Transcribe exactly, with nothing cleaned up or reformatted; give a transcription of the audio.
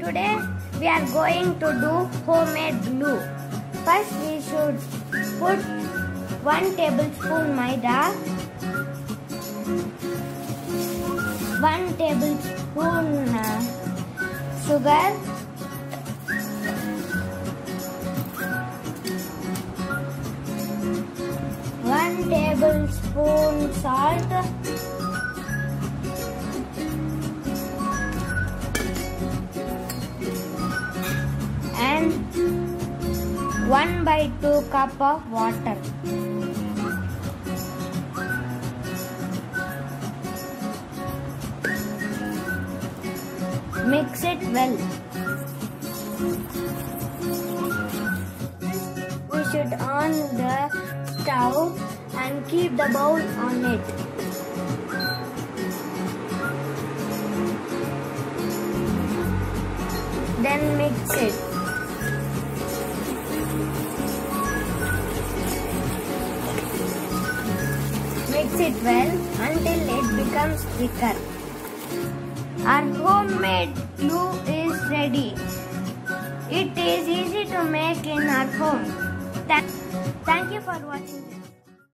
today we are going to do homemade glue. First we should put one tablespoon maida, one tablespoon uh, sugar, one tablespoon salt, and one by two cup of water. Mix it well. We should on the stove and keep the bowl on it. Then mix it. Mix it well until it becomes thicker. Our homemade glue is ready. It is easy to make in our home. Thank you for watching this.